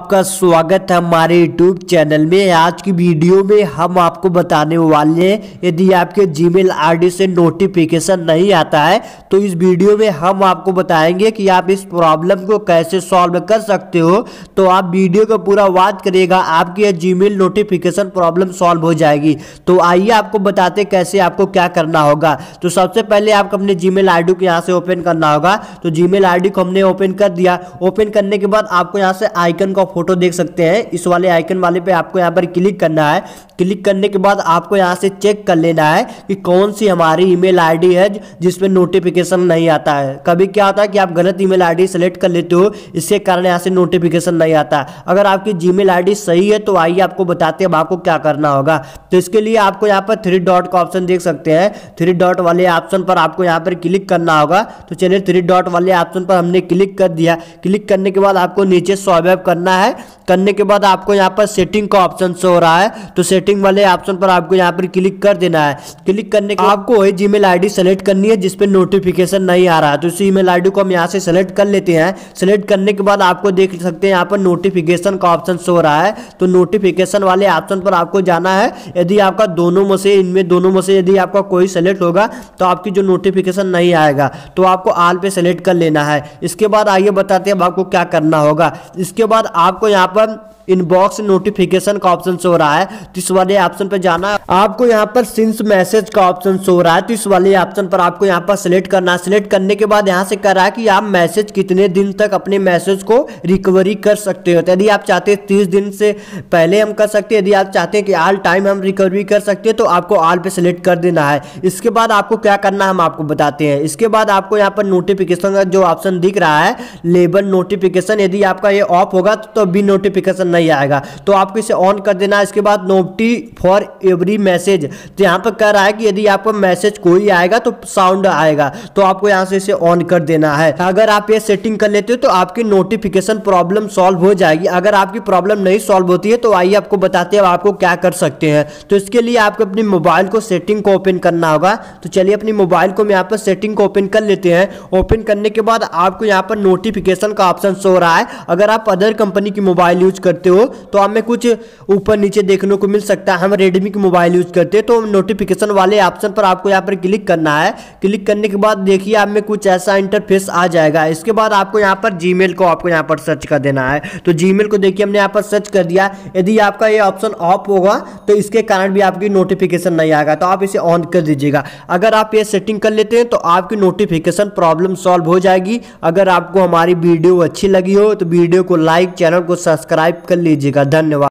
आपका स्वागत है हमारे YouTube चैनल में। आज की वीडियो में हम आपको बताने वाले हैं, यदि आपके जीमेल आईडी से नोटिफिकेशन नहीं आता है तो इस वीडियो में हम आपको बताएंगे कि आप इस प्रॉब्लम को कैसे सॉल्व कर सकते हो। तो आप वीडियो को पूरा वॉच करिएगा, आपकी यह जीमेल नोटिफिकेशन प्रॉब्लम सॉल्व हो जाएगी। तो आइए आपको बताते कैसे आपको क्या करना होगा। तो सबसे पहले आपको अपने जीमेल आईडी को यहाँ से ओपन करना होगा। तो जीमेल आईडी को हमने ओपन कर दिया। ओपन करने के बाद आपको यहाँ से आइकन का फोटो देख सकते हैं, इस वाले आइकन वाले पे आपको यहाँ पर क्लिक करना है। क्लिक करने के बाद आपको यहाँ से चेक कर लेना है कि कौन सी हमारी ईमेल आईडी है जिसमें नोटिफिकेशन नहीं आता है। कभी क्या होता है कि आप गलत ईमेल आईडी सेलेक्ट कर लेते हो, इसके कारण यहाँ से नोटिफिकेशन नहीं आता। अगर आपकी जीमेल आईडी सही है तो आइए आपको बताते हैं आपको क्या करना होगा। तो इसके लिए आपको यहाँ पर 3 डॉट का ऑप्शन देख सकते हैं, 3 डॉट वाले ऑप्शन पर आपको यहाँ पर क्लिक करना होगा। तो चलिए 3 डॉट वाले ऑप्शन पर हमने क्लिक कर दिया। क्लिक करने के बाद आपको नीचे स्वाइप करना है। करने के बाद आपको यहाँ पर सेटिंग का ऑप्शन शो हो रहा है, तो सेटिंग वाले ऑप्शन पर आपको यहाँ पर क्लिक कर देना है। क्लिक करने के बाद आपको वही जीमेल आईडी सेलेक्ट करनी है जिसपे नोटिफिकेशन नहीं आ रहा है। तो इसी ईमेल आईडी को हम यहाँ से सेलेक्ट कर लेते हैं। सेलेक्ट करने के बाद आपको देख सकते हैं यहाँ पर नोटिफिकेशन का ऑप्शन शो हो रहा है। तो नोटिफिकेशन वाले ऑप्शन पर आपको जाना है। यदि आपका दोनों में से यदि आपका कोई सेलेक्ट होगा तो आपकी जो नोटिफिकेशन नहीं आएगा तो आपको ऑल पे सेलेक्ट कर लेना है। इसके बाद आइए बताते हैं आपको क्या करना होगा। इसके बाद आपको यहाँ पर इनबॉक्स नोटिफिकेशन का ऑप्शन शो हो रहा है, तो इस वाले ऑप्शन पर जाना है। आपको यहाँ पर सिंस मैसेज का ऑप्शन शो हो रहा है, तो इस वाले ऑप्शन पर आपको यहाँ पर सिलेक्ट करना है। सिलेक्ट करने के बाद यहाँ से कह रहा है कि आप मैसेज कितने दिन तक अपने मैसेज को रिकवरी कर सकते हो। तो यदि आप चाहते हैं 30 दिन से पहले हम कर सकते हैं, यदि आप चाहते हैं कि ऑल टाइम हम रिकवरी कर सकते हैं तो आपको ऑल पे सिलेक्ट कर देना है। इसके बाद आपको क्या करना है हम आपको बताते हैं। इसके बाद आपको यहाँ पर नोटिफिकेशन का जो ऑप्शन दिख रहा है लेबल नोटिफिकेशन, यदि आपका ये ऑफ होगा तो भी नोटिफिकेशन नहीं आएगा, तो आपको इसे ऑन कर देना है। इसके बाद नोटी फॉर एवरी मैसेज, तो यहाँ पर कह रहा है कि यदि आपका मैसेज कोई आएगा तो साउंड आएगा, तो आपको यहाँ से इसे ऑन कर देना है। अगर आप ये सेटिंग कर लेते हो तो आपकी नोटिफिकेशन प्रॉब्लम सॉल्व हो जाएगी। अगर आपकी प्रॉब्लम नहीं सॉल्व होती है तो आइए आपको बताते हैं आपको क्या कर सकते हैं। तो इसके लिए आपको अपनी मोबाइल को सेटिंग को ओपन करना होगा। तो चलिए अपनी मोबाइल को यहाँ पर सेटिंग को ओपन कर लेते हैं। ओपन करने के बाद आपको यहाँ पर नोटिफिकेशन का ऑप्शन शो हो रहा है। अगर आप अदर कंपनी की मोबाइल यूज करते हो तो हमें कुछ ऊपर नीचे देखने को मिल सकता है। हम रेडमी की मोबाइल यूज करते हैं तो नोटिफिकेशन वाले ऑप्शन पर आपको यहाँ पर क्लिक करना है। क्लिक करने के बाद देखिए आप में कुछ ऐसा इंटरफेस आ जाएगा। इसके बाद आपको यहाँ पर जीमेल को आपको यहाँ पर सर्च कर देना है। तो जीमेल को देखिए हमने यहाँ पर सर्च कर दिया। यदि आपका ये ऑप्शन ऑफ होगा तो इसके कारण भी आपकी नोटिफिकेशन नहीं आएगा, तो आप इसे ऑन कर दीजिएगा। अगर आप ये सेटिंग कर लेते हैं तो आपकी नोटिफिकेशन प्रॉब्लम सॉल्व हो जाएगी। अगर आपको हमारी वीडियो अच्छी लगी हो तो वीडियो को लाइक, चैनल को सब्सक्राइब कर लीजिएगा। धन्यवाद।